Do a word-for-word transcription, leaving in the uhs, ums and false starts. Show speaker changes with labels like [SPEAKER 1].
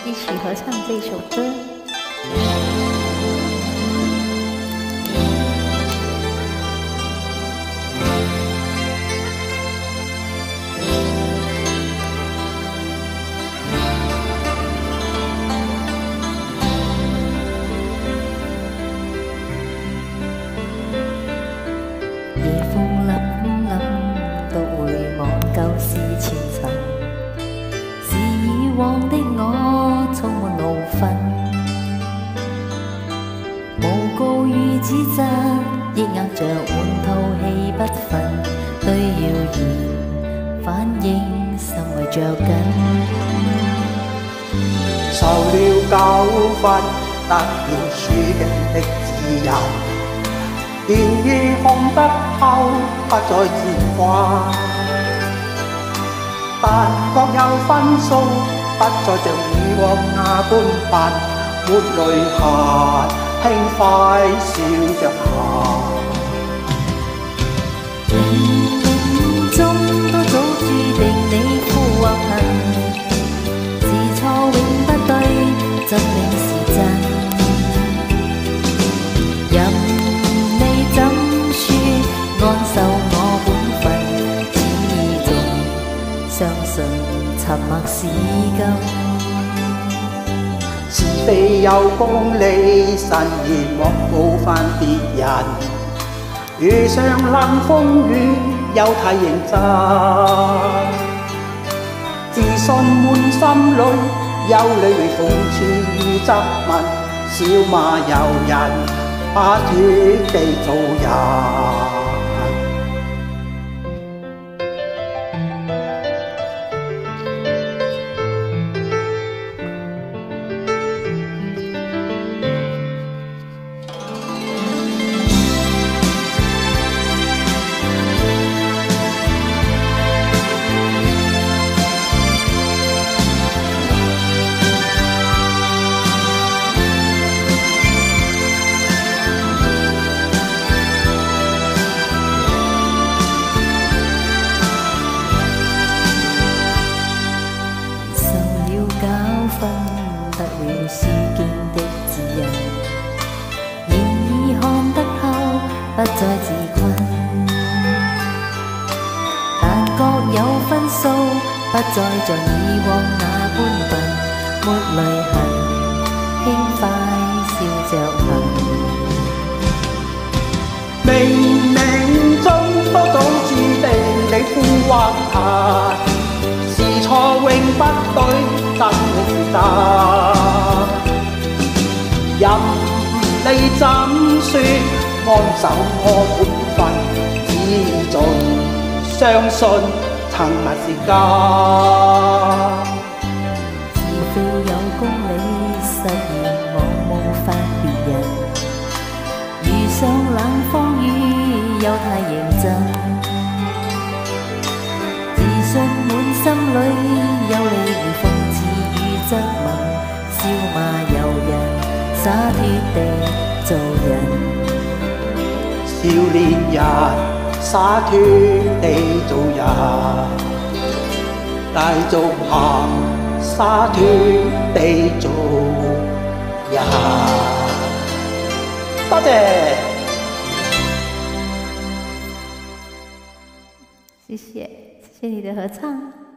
[SPEAKER 1] 一起合唱这首歌。
[SPEAKER 2] 夜風凜凜，獨回望舊事前塵，是以往的我充滿怒憤，無告與指責，抑壓着滿肚氣不忿，對謠言反應甚為着緊。
[SPEAKER 3] 受了教訓，得了書境的指引。然而看得透，不再自怪，但各有分數，不再像以往那般笨，沒淚痕，輕快笑着行。
[SPEAKER 2] 冥冥中都早注定你富或貧，是錯永不對，真命是真。安守我本分，始終相信沉默是金。
[SPEAKER 3] 是非有公理，慎言莫冒犯別人。遇上冷風雨，休太認真。自信滿心裏，憂慮為諷刺與質問，笑罵由人，灑脱地做人。
[SPEAKER 2] 得了書經的指引，然而看得透，不再自困。但各有分數，不再像以往那般笨，沒淚痕，輕快笑着行。
[SPEAKER 3] 冥冥中都早注定你富或貧，是錯永不對，真永是真。任你怎說，安守我本分，只盡相信沉默是金。
[SPEAKER 2] 是非有公理，誓言莫冒犯別人。遇上冷風雨，休太認真。自信滿心裏，有理如諷刺與質問，笑罵由人。灑脱地做人，
[SPEAKER 3] 少年人灑脱地做人，繼續行灑脱地做人。多謝，
[SPEAKER 1] 謝謝，謝謝你的合唱。